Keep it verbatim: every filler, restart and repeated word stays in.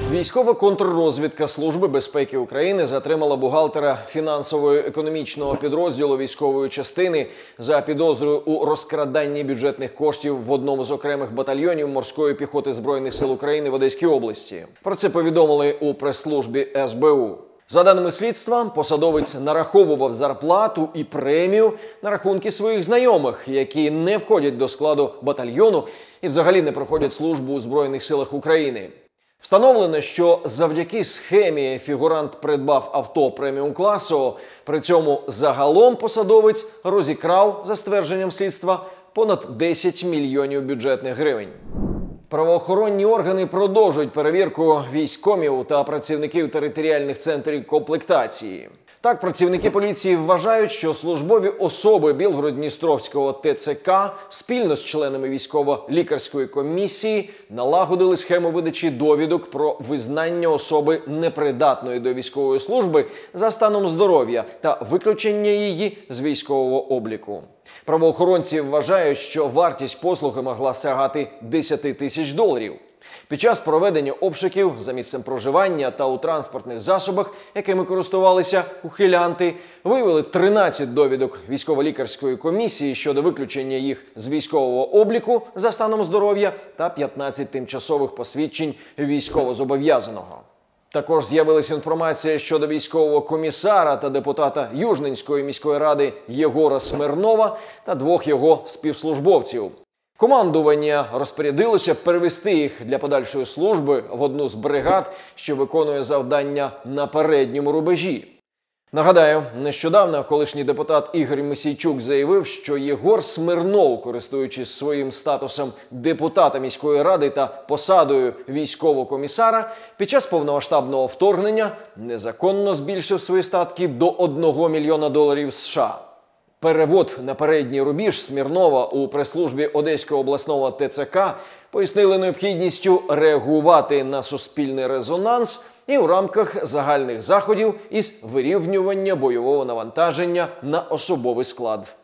Військова контррозвідка Служби безпеки України затримала бухгалтера фінансово-економічного підрозділу військової частини за підозрою у розкраданні бюджетних коштів в одному з окремих батальйонів морської піхоти Збройних сил України в Одеській області. Про це повідомили у прес-службі ес бе у. За даними слідства, посадовець нараховував зарплату і премію на рахунки своїх знайомих, які не входять до складу батальйону і взагалі не проходять службу у Збройних силах України. Встановлено, що завдяки схемі фігурант придбав авто преміум-класу, при цьому загалом посадовець розікрав, за ствердженням слідства, понад десять мільйонів бюджетних гривень. Правоохоронні органи продовжують перевірку військкомів та працівників територіальних центрів комплектації. Так, працівники поліції вважають, що службові особи Білгород-Дністровського те це ка спільно з членами військово-лікарської комісії налагодили схему видачі довідок про визнання особи непридатної до військової служби за станом здоров'я та виключення її з військового обліку. Правоохоронці вважають, що вартість послуги могла сягати десять тисяч доларів. Під час проведення обшуків за місцем проживання та у транспортних засобах, якими користувалися ухилянти, виявили тринадцять довідок військово-лікарської комісії щодо виключення їх з військового обліку за станом здоров'я та п'ятнадцять тимчасових посвідчень військовозобов'язаного. Також з'явилася інформація щодо військового комісара та депутата Южненської міської ради Єгора Смирнова та двох його співслужбовців. Командування розпорядилося перевести їх для подальшої служби в одну з бригад, що виконує завдання на передньому рубежі. Нагадаю, нещодавно колишній депутат Ігор Мосійчук заявив, що Єгор Смирнов, користуючись своїм статусом депутата міської ради та посадою військового комісара, під час повномасштабного вторгнення незаконно збільшив свої статки до одного мільйона доларів США. Перевод на передній рубіж Смирнова у прес-службі Одеського обласного те це ка пояснили необхідністю реагувати на суспільний резонанс і у рамках загальних заходів із вирівнювання бойового навантаження на особовий склад.